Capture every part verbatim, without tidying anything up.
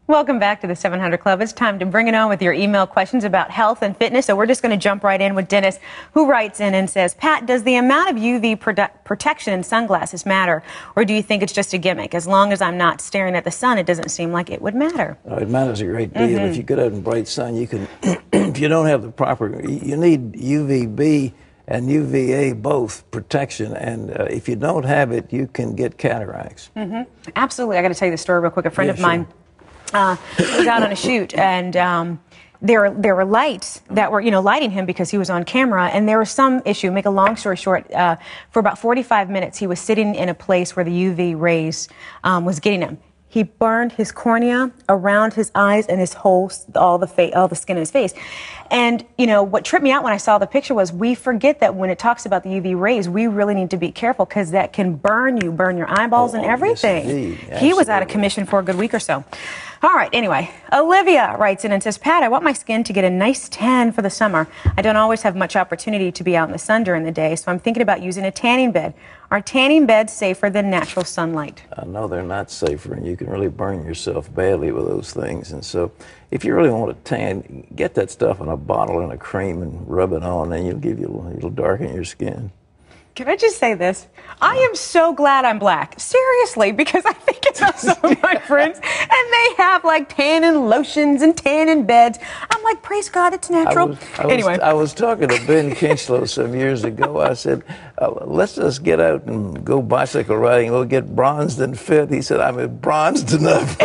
Welcome back to the seven hundred Club. It's time to bring it on with your email questions about health and fitness. So we're just going to jump right in with Dennis, who writes in and says, Pat, does the amount of U V produ- protection in sunglasses matter, or do you think it's just a gimmick? As long as I'm not staring at the sun, it doesn't seem like it would matter. Oh, it matters a great deal. Mm-hmm. If you get out in bright sun, you can, if you don't have the proper, you need U V B and U V A both protection, and uh, if you don't have it, you can get cataracts. Mm-hmm. Absolutely. I got to tell you the story real quick. A friend Yeah, of mine uh, was out on a shoot, and um, there there were lights that were, you know, lighting him because he was on camera, and there was some issue. Make a long story short, uh, for about forty-five minutes, he was sitting in a place where the U V rays um, was getting him. He burned his cornea around his eyes and his whole, all the fa- all the skin in his face. And, you know, what tripped me out when I saw the picture was we forget that when it talks about the U V rays, we really need to be careful because that can burn you, burn your eyeballs Oh, and everything. yes, indeed. He was out of Absolutely. commission for a good week or so. All right, anyway, Olivia writes in and says, Pat, I want my skin to get a nice tan for the summer. I don't always have much opportunity to be out in the sun during the day, so I'm thinking about using a tanning bed. Are tanning beds safer than natural sunlight? I know they're not safer, and you can really burn yourself badly with those things. And so, if you really want to tan, get that stuff in a bottle and a cream and rub it on, and it'll give you, it'll darken your skin. Can I just say this? I am so glad I'm black. Seriously, because I think about some of my friends, and they have like tanning lotions and tanning beds. I'm like, praise God, it's natural. I was, I was, anyway. I was talking to Ben Kinchlow some years ago. I said, uh, let's just get out and go bicycle riding. We'll get bronzed and fit. He said, I'm bronzed enough.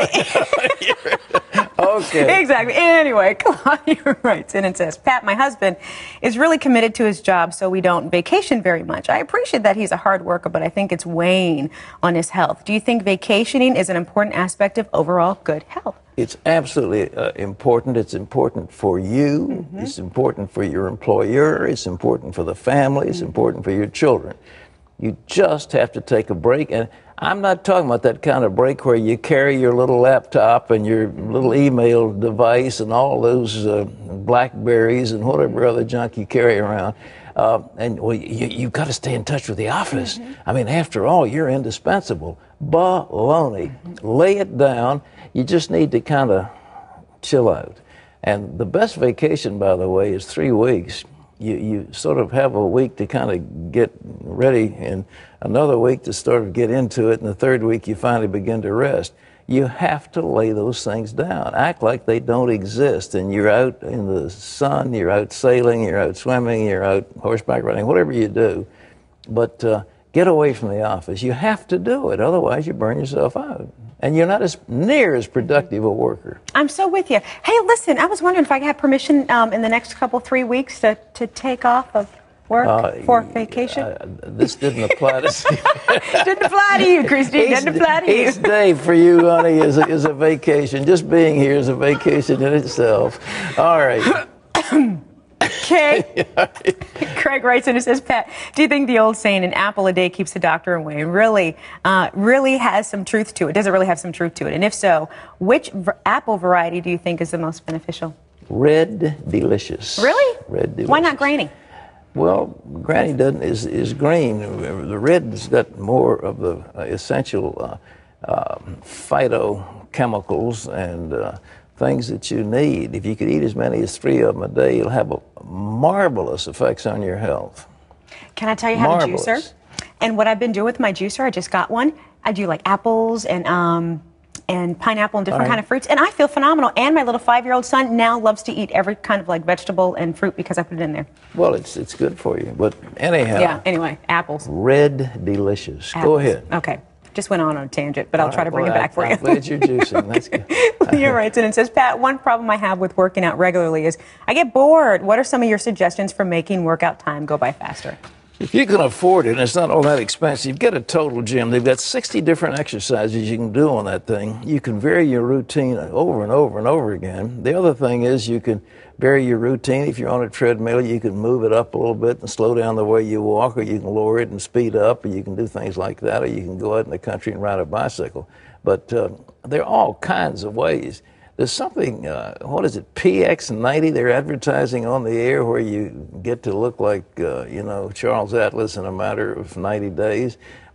Okay. Exactly. Anyway, Claudia writes in and says, Pat, my husband is really committed to his job, so we don't vacation very much. I appreciate that he's a hard worker, but I think it's weighing on his health. Do you think vacationing is an important aspect of overall good health? It's absolutely uh, important. It's important for you. Mm-hmm. It's important for your employer. It's important for the family. It's mm-hmm. important for your children. You just have to take a break. And I'm not talking about that kind of break where you carry your little laptop and your little email device and all those uh, Blackberries and whatever other junk you carry around. Uh, and well, you, you've got to stay in touch with the office. Mm-hmm. I mean, after all, you're indispensable. Baloney. Mm-hmm. Lay it down. You just need to kind of chill out. And the best vacation, by the way, is three weeks. You, you sort of have a week to kind of get ready and another week to sort of get into it, and the third week you finally begin to rest. You have to lay those things down. Act like they don't exist, and you're out in the sun, you're out sailing, you're out swimming, you're out horseback riding, whatever you do. But uh, get away from the office. You have to do it, otherwise you burn yourself out. And you're not as near as productive a worker. I'm so with you. Hey, listen, I was wondering if I could have permission um, in the next couple, three weeks to, to take off of work uh, for vacation. Uh, this didn't apply to Didn't apply to you, Christine. Didn't apply to you. Each day for you, honey, is a, is a vacation. Just being here is a vacation in itself. All right. Okay. Craig writes in and says, Pat, do you think the old saying, an apple a day keeps the doctor away, really, uh, really has some truth to it? Does it really have some truth to it? And if so, which v- apple variety do you think is the most beneficial? Red Delicious. Really? Red Delicious. Why not Granny? Well, Granny doesn't is is green. The red's got more of the uh, essential uh, uh, phytochemicals and uh, things that you need. If you could eat as many as three of them a day, you'll have a marvelous effects on your health. Can I tell you how Marvelous. to juicer? And what I've been doing with my juicer, I just got one. I do like apples and um, and pineapple and different Right. kind of fruits, and I feel phenomenal. And my little five-year-old son now loves to eat every kind of like vegetable and fruit because I put it in there. Well, it's it's good for you. But anyhow, Yeah. Anyway, apples. Red Delicious. apples. Go ahead. Okay. Just went on on a tangent, but I'll All try right, to bring well, it back I, for I'm you. glad you're juicing. That's good. You're right. And it says, Pat, one problem I have with working out regularly is I get bored. What are some of your suggestions for making workout time go by faster? If you can afford it, and it's not all that expensive, get a Total Gym. They've got sixty different exercises you can do on that thing. You can vary your routine over and over and over again. The other thing is you can vary your routine. If you're on a treadmill, you can move it up a little bit and slow down the way you walk, or you can lower it and speed up, or you can do things like that, or you can go out in the country and ride a bicycle. But uh, there are all kinds of ways. There's something, uh, what is it, P X ninety they're advertising on the air where you get to look like, uh, you know, Charles Atlas in a matter of ninety days.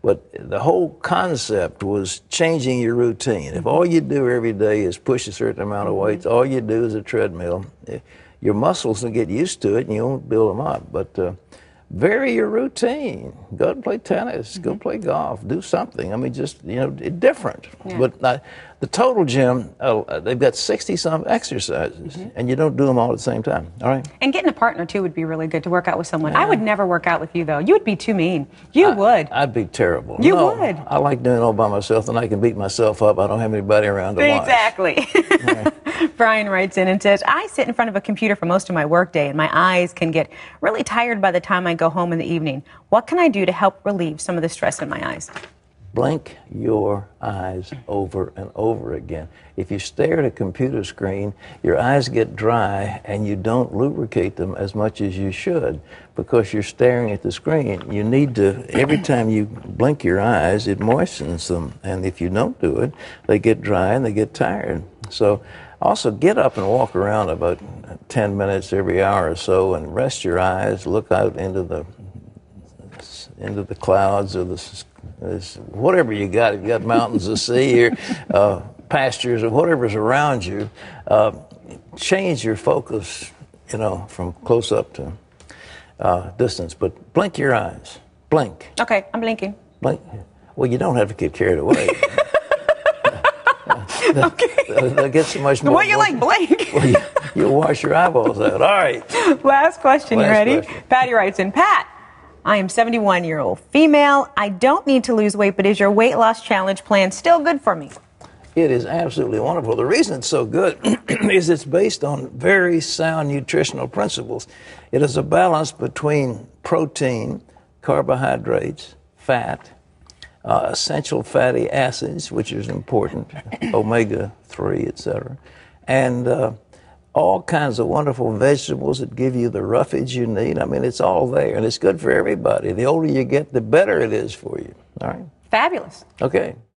But the whole concept was changing your routine. If all you do every day is push a certain amount of weights, all you do is a treadmill, your muscles will get used to it and you won't build them up. But uh, vary your routine. Go and play tennis. Mm-hmm. Go play golf. Do something. I mean, just, you know, different. Yeah. But uh, the Total Gym, uh, they've got sixty-some exercises, mm-hmm. and you don't do them all at the same time. All right? And getting a partner, too, would be really good to work out with someone. Yeah. I would never work out with you, though. You would be too mean. You I, would. I'd be terrible. You no, would. I like doing it all by myself, and I can beat myself up. I don't have anybody around to exactly. watch. Exactly. Brian writes in and says, I sit in front of a computer for most of my workday, and my eyes can get really tired by the time I go home in the evening. What can I do to help relieve some of the stress in my eyes? Blink your eyes over and over again. If you stare at a computer screen, your eyes get dry and you don't lubricate them as much as you should because you're staring at the screen. You need to, every time you blink your eyes, it moistens them. And if you don't do it, they get dry and they get tired. So also get up and walk around about ten minutes every hour or so and rest your eyes, look out into the into the clouds or the whatever you got. If you got mountains to see or uh, pastures or whatever's around you, uh, change your focus, you know, from close up to uh, distance. But blink your eyes. Blink. Okay, I'm blinking. Blink. Well, you don't have to get carried away. Okay. They'll get so much more. What you like, blink? Well, you, you'll wash your eyeballs out. All right. Last question. Last you ready? Question. Patty writes in, Pat, I am seventy-one-year-old female. I don't need to lose weight, but is your weight loss challenge plan still good for me? It is absolutely wonderful. The reason it's so good is it's based on very sound nutritional principles. It is a balance between protein, carbohydrates, fat, uh, essential fatty acids, which is important, omega three, et cetera, and uh, all kinds of wonderful vegetables that give you the roughage you need. I mean, it's all there, and it's good for everybody. The older you get, the better it is for you. All right? Fabulous. Okay.